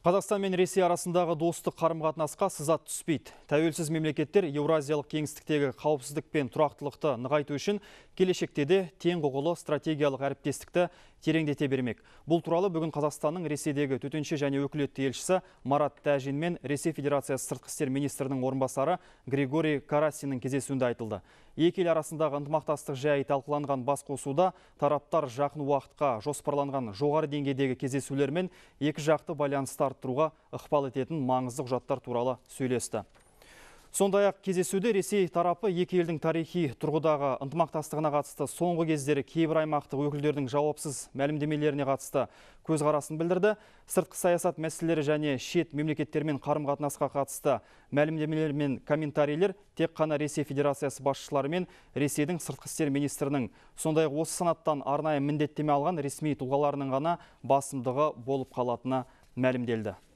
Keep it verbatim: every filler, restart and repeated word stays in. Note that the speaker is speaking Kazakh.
Қазақстан мен Ресей арасындағы достық қарым-қатынасқа сызат түспейді. Тәуелсіз мемлекеттер Еуразиялық кеңістіктегі қауіпсіздік пен тұрақтылықты нығайту үшін келешекте де тең құқылы стратегиялық әріптестікті тереңдете бермек. Бұл туралы бүгін Қазақстанның Ресейдегі төтенше және өкілетті елшісі Марат Тәжин мен Ресей Федерациясы сыртқы істер министрінің орынбасары Григорий Карасиннің кездесуінде айтылды. Екі ел арасындағы ынтымақтастық жайы талқыланған басқосуда тараптар жақын уақытқа жоспарланған жоғары деңгейдегі кездесулер мен екі жақты байланысты арттыруға ықпал ететін маңызды құжаттар туралы сөйлесті. Сондай-ақ кездесуде Ресей тарапы екі елдің тарихи тұрғыдағы ынтымақтастығына қатысты соңғы кездері кейбір аймақтық өкілдердің жауапсыз мәлімдемелеріне қатысты көзқарасын білдірді. Сыртқы саясат мәселелері және шет мемлекеттермен қарым-қатынасқа қатысты мәлімдемелер мен комментарийлер тек қана Ресей Федерациясы басшылары мен Ресейдің сыртқы істер министрінің, сондай-ақ осы санаттан арнайы міндеттеме алған ресми тұлғаларының ғана басымдығы болып қалатыны мәлімделді.